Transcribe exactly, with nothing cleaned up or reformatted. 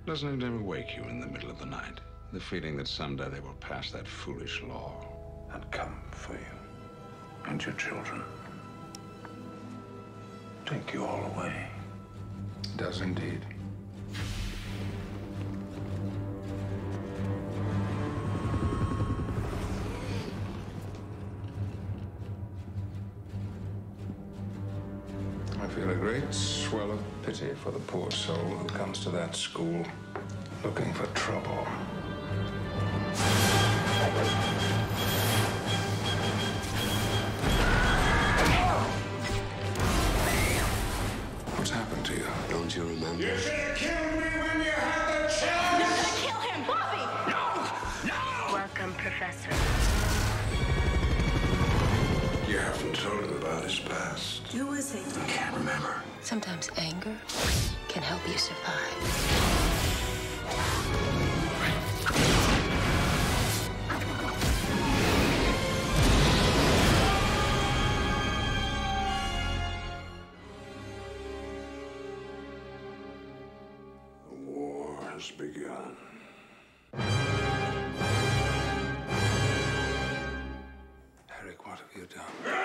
Doesn't it ever wake you in the middle of the night? The feeling that someday they will pass that foolish law and come for you and your children. Take you all away. It does indeed. I feel a great swell of pity for the poor soul who comes to that school looking for trouble. What's happened to you? Don't you remember? You should have killed me when you had the chance! You're gonna kill him, Bobby! No! No! Welcome, Professor. You haven't told him about his past. Who is he? I can't remember. Sometimes anger can help you survive. The war has begun. Eric, what have you done?